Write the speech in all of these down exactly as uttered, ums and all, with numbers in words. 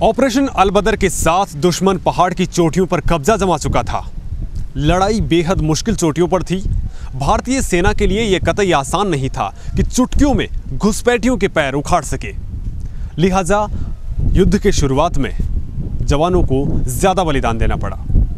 Operation Albadr के साथ दुश्मन पहाड़ की चोटियों पर कब्जा जमा चुका था। लड़ाई बेहद मुश्किल चोटियों पर थी। भारतीय सेना के लिए यह कतई आसान नहीं था कि चुटकियों में घुसपैठियों के पैर उखाड़ सके। लिहाजा युद्ध के शुरुआत में जवानों को ज्यादा बलिदान देना पड़ा।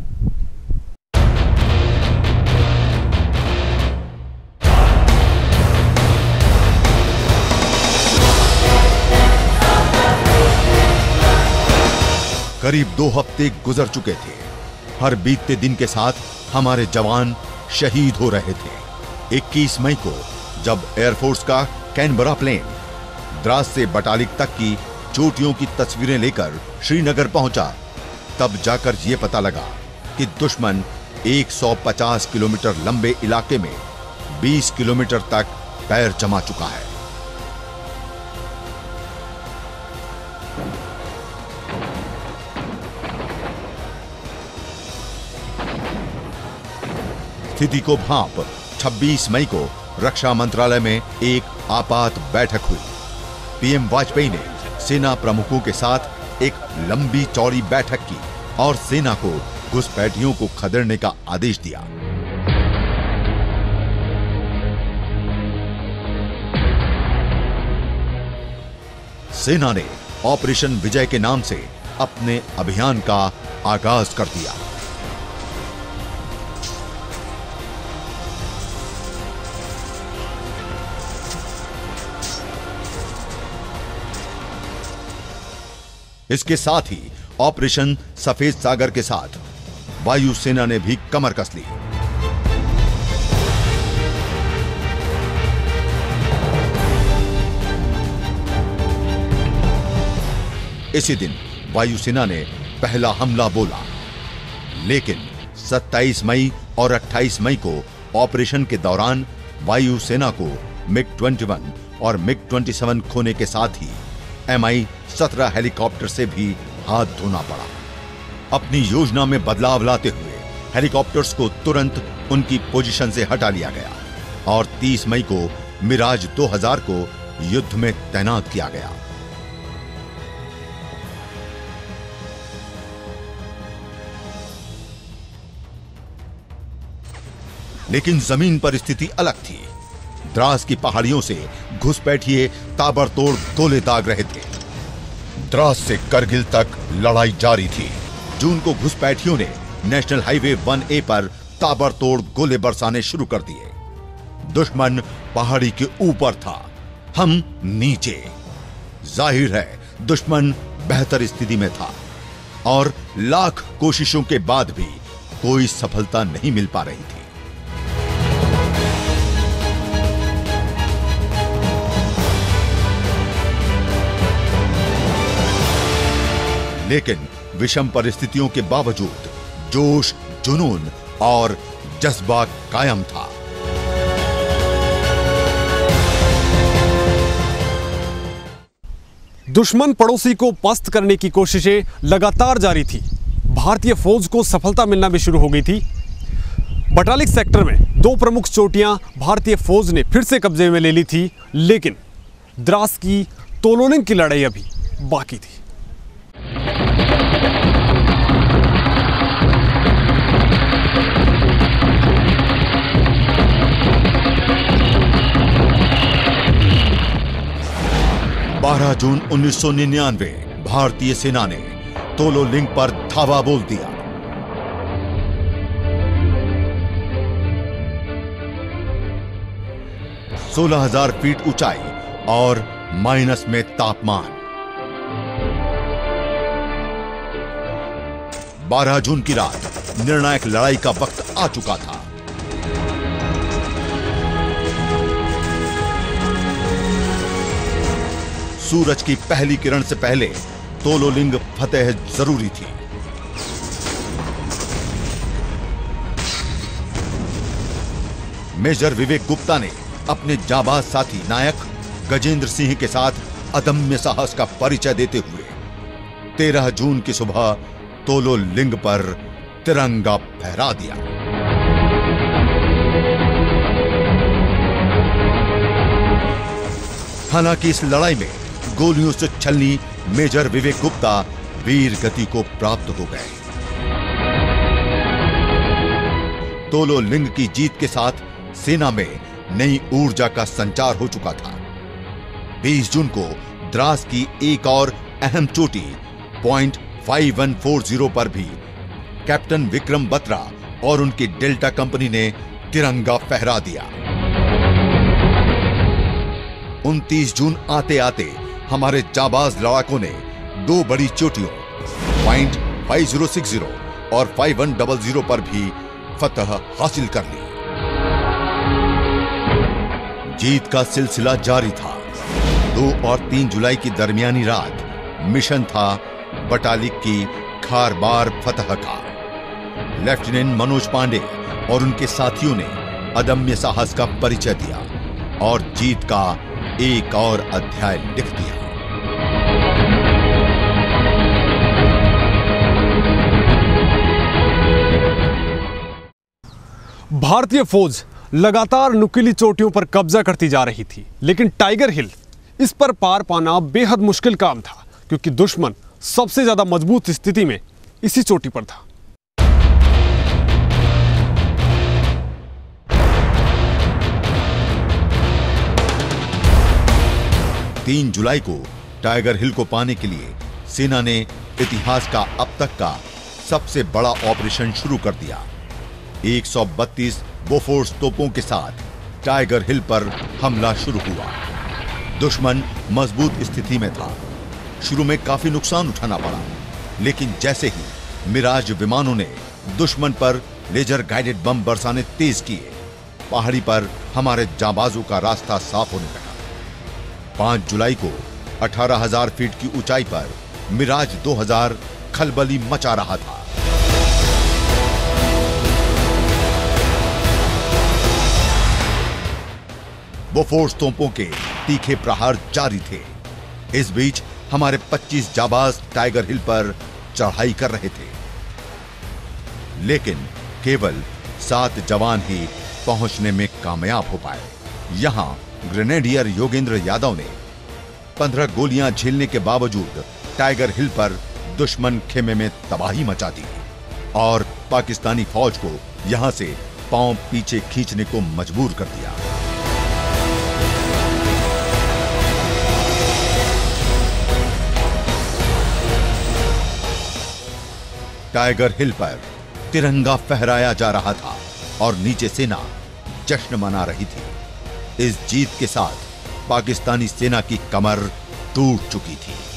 करीब दो हफ्ते गुजर चुके थे। हर बीतते दिन के साथ हमारे जवान शहीद हो रहे थे। इक्कीस मई को जब एयरफोर्स का कैनबरा प्लेन द्रास से बटालिक तक की चोटियों की तस्वीरें लेकर श्रीनगर पहुंचा, तब जाकर यह पता लगा कि दुश्मन एक सौ पचास किलोमीटर लंबे इलाके में बीस किलोमीटर तक पैर जमा चुका है। स्थिति को भांप छब्बीस मई को रक्षा मंत्रालय में एक आपात बैठक हुई। पीएम वाजपेयी ने सेना प्रमुखों के साथ एक लंबी चौड़ी बैठक की और सेना को घुसपैठियों को खदेड़ने का आदेश दिया। सेना ने ऑपरेशन विजय के नाम से अपने अभियान का आगाज कर दिया। इसके साथ ही ऑपरेशन सफेद सागर के साथ वायुसेना ने भी कमर कस ली। इसी दिन वायुसेना ने पहला हमला बोला, लेकिन सत्ताईस मई और अट्ठाईस मई को ऑपरेशन के दौरान वायुसेना को मिग इक्कीस और मिग सत्ताईस खोने के साथ ही एम आई सत्रह हेलीकॉप्टर से भी हाथ धोना पड़ा। अपनी योजना में बदलाव लाते हुए हेलीकॉप्टर्स को तुरंत उनकी पोजीशन से हटा लिया गया और तीस मई को मिराज दो हज़ार को युद्ध में तैनात किया गया। लेकिन जमीन पर स्थिति अलग थी। द्रास की पहाड़ियों से घुसपैठिए ताबड़तोड़ गोले दाग रहे थे। द्रास से करगिल तक लड़ाई जारी थी। जून को घुसपैठियों ने नेशनल हाईवे वन ए पर ताबड़तोड़ गोले बरसाने शुरू कर दिए। दुश्मन पहाड़ी के ऊपर था, हम नीचे। जाहिर है दुश्मन बेहतर स्थिति में था और लाख कोशिशों के बाद भी कोई सफलता नहीं मिल पा रही थी। लेकिन विषम परिस्थितियों के बावजूद जोश, जुनून और जज्बा कायम था। दुश्मन पड़ोसी को पस्त करने की कोशिशें लगातार जारी थी। भारतीय फौज को सफलता मिलना भी शुरू हो गई थी। बटालिक सेक्टर में दो प्रमुख चोटियां भारतीय फौज ने फिर से कब्जे में ले ली थी, लेकिन द्रास की तोलोलिंग की लड़ाई अभी बाकी थी। बारह जून उन्नीस सौ निन्यानवे भारतीय सेना ने तोलोलिंग पर धावा बोल दिया। सोलह हजार फीट ऊंचाई और माइनस में तापमान। बारह जून की रात निर्णायक लड़ाई का वक्त आ चुका था। सूरज की पहली किरण से पहले तोलोलिंग फतेह जरूरी थी। मेजर विवेक गुप्ता ने अपने जाबाज साथी नायक गजेंद्र सिंह के साथ अदम्य साहस का परिचय देते हुए तेरह जून की सुबह तोलोलिंग पर तिरंगा फहरा दिया। हालांकि इस लड़ाई में गोलियों से छलनी मेजर विवेक गुप्ता वीर गति को प्राप्त हो गए। तोलो लिंग की जीत के साथ सेना में नई ऊर्जा का संचार हो चुका था। बीस जून को द्रास की एक और अहम चोटी point five one four zero पर भी कैप्टन विक्रम बत्रा और उनकी डेल्टा कंपनी ने तिरंगा फहरा दिया। उनतीस जून आते आते हमारे जाबाज लड़ाकों ने दो बड़ी चोटियों point five zero six zero और फाइव वन डबल जीरो पर भी फतह हासिल कर ली। जीत का सिलसिला जारी था। दो और तीन जुलाई की दरमियानी रात मिशन था बटालिक की खारबार फतह का। लेफ्टिनेंट मनोज पांडे और उनके साथियों ने अदम्य साहस का परिचय दिया और जीत का एक और अध्याय लिख दिया। भारतीय फौज लगातार नुकीली चोटियों पर कब्जा करती जा रही थी, लेकिन टाइगर हिल इस पर पार पाना बेहद मुश्किल काम था, क्योंकि दुश्मन सबसे ज्यादा मजबूत स्थिति में इसी चोटी पर था। तीन जुलाई को टाइगर हिल को पाने के लिए सेना ने इतिहास का अब तक का सबसे बड़ा ऑपरेशन शुरू कर दिया। एक सौ बत्तीस बोफोर्स तोपों के साथ टाइगर हिल पर हमला शुरू हुआ। दुश्मन मजबूत स्थिति में था। शुरू में काफी नुकसान उठाना पड़ा, लेकिन जैसे ही मिराज विमानों ने दुश्मन पर लेजर गाइडेड बम बरसाने तेज किए, पहाड़ी पर हमारे जाबाजों का रास्ता साफ होने लगा। पांच जुलाई को अठारह हजार फीट की ऊंचाई पर मिराज दो हजार खलबली मचा रहा था। बोफोर्स तोपों के तीखे प्रहार जारी थे। इस बीच हमारे पच्चीस जाबाज टाइगर हिल पर चढ़ाई कर रहे थे, लेकिन केवल सात जवान ही पहुंचने में कामयाब हो पाए। यहां ग्रेनेडियर योगेंद्र यादव ने पंद्रह गोलियां झेलने के बावजूद टाइगर हिल पर दुश्मन खेमे में तबाही मचा दी और पाकिस्तानी फौज को यहां से पांव पीछे खींचने को मजबूर कर दिया। टाइगर हिल पर तिरंगा फहराया जा रहा था और नीचे सेना जश्न मना रही थी। इस जीत के साथ पाकिस्तानी सेना की कमर टूट चुकी थी।